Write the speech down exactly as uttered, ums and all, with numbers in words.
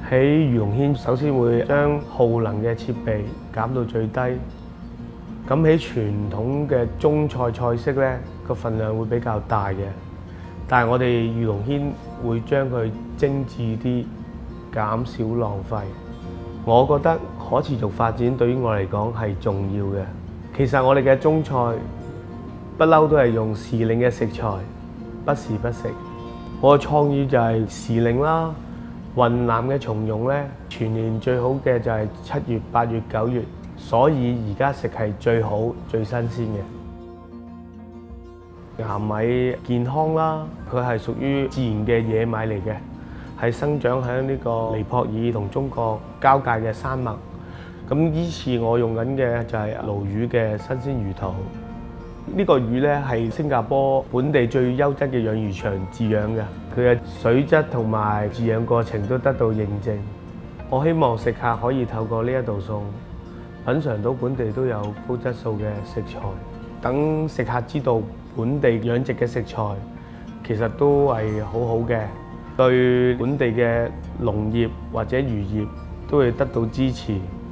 喺魚龍軒首先會將耗能嘅設備減到最低。咁喺傳統嘅中菜菜式咧，個份量會比較大嘅，但係我哋魚龍軒會將佢精緻啲，減少浪費。我覺得可持續發展對於我嚟講係重要嘅。其實我哋嘅中菜不嬲都係用時令嘅食材，不時不食。我嘅創意就係時令啦。雲南嘅松茸咧，全年最好嘅就係七月、八月、九月，所以而家食係最好、最新鮮嘅。岩米健康啦，佢係屬於自然嘅野米嚟嘅，係生長喺呢個尼泊爾同中國交界嘅山脈。咁依次我用緊嘅就係鱸魚嘅新鮮魚肚。呢個魚咧係新加坡本地最優質嘅養魚場飼養嘅，佢嘅水質同埋飼養過程都得到認證。我希望食客可以透過呢一道餸品嚐到本地都有高質素嘅食材，等食客知道本地養殖嘅食材其實都係好好嘅，對本地嘅農業或者漁業都會得到支持。